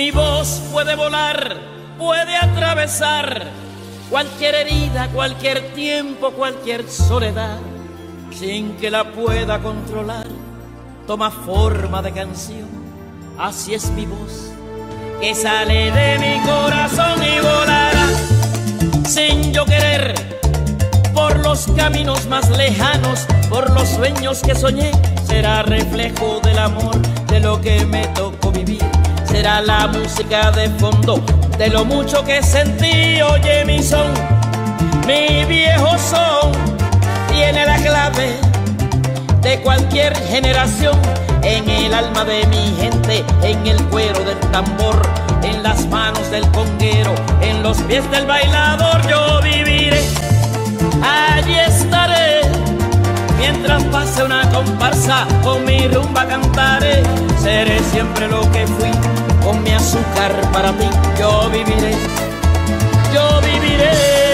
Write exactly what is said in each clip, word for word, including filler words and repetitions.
Mi voz puede volar, puede atravesar cualquier herida, cualquier tiempo, cualquier soledad, sin que la pueda controlar. Toma forma de canción, así es mi voz, que sale de mi corazón y volará sin yo querer por los caminos más lejanos, por los sueños que soñé. Será reflejo del amor, de lo que me tocó vivir. Será la música de fondo de lo mucho que sentí. Oye mi son, mi viejo son, tiene la clave de cualquier generación. En el alma de mi gente, en el cuero del tambor, en las manos del conguero, en los pies del bailador. Yo viviré, allí estaré, mientras pase una comparsa, con mi rumba cantaré. Seré siempre lo que fui, con mi azúcar para ti. Yo viviré, yo viviré.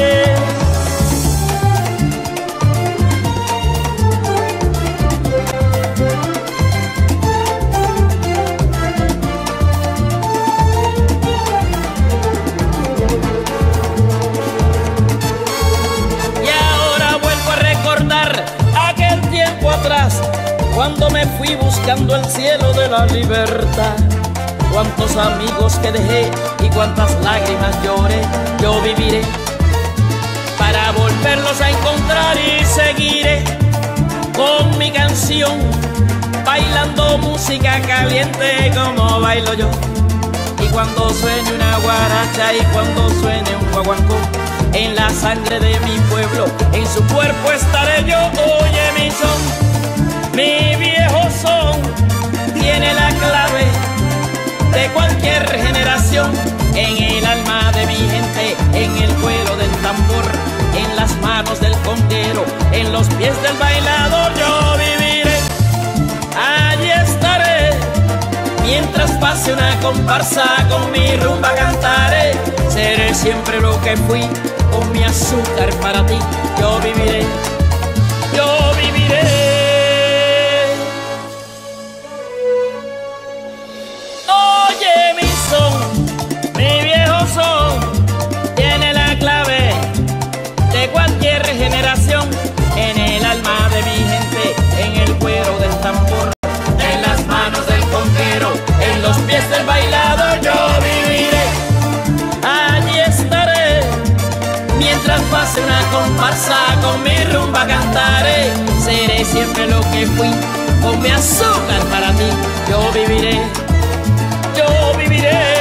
Cuando me fui buscando el cielo de la libertad, cuántos amigos que dejé y cuántas lágrimas lloré. Yo viviré para volverlos a encontrar y seguiré con mi canción, bailando música caliente como bailo yo. Y cuando suene una guaracha y cuando suene un guaguancó, en la sangre de mi pueblo, en su cuerpo estaré yo. Oye mi son, mi viejo son, tiene la clave de cualquier generación. En el alma de mi gente, en el cuero del tambor, en las manos del conguero, en los pies del bailador. Yo viviré, allí estaré, mientras pase una comparsa, con mi rumba cantaré. Seré siempre lo que fui, con mi azúcar para ti. Yo viviré, yo viviré. Mi viejo son, tiene la clave de cualquier generación. En el alma de mi gente, en el cuero del tambor, en las manos del conguero, en los pies del bailador. Yo viviré, allí estaré, mientras pase una comparsa, con mi rumba cantaré. Seré siempre lo que fui, con mi azúcar para ti. Yo viviré, yo viviré.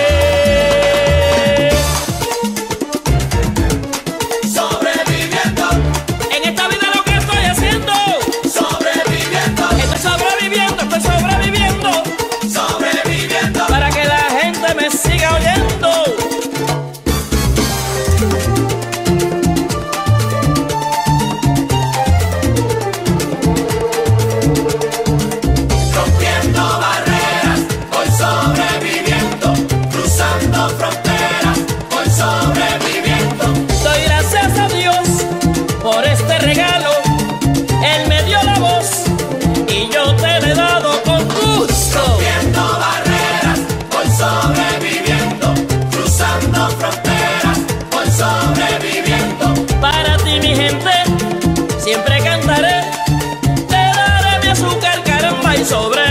Para ti mi gente, siempre cantaré, te daré mi azúcar, caramba, y sobre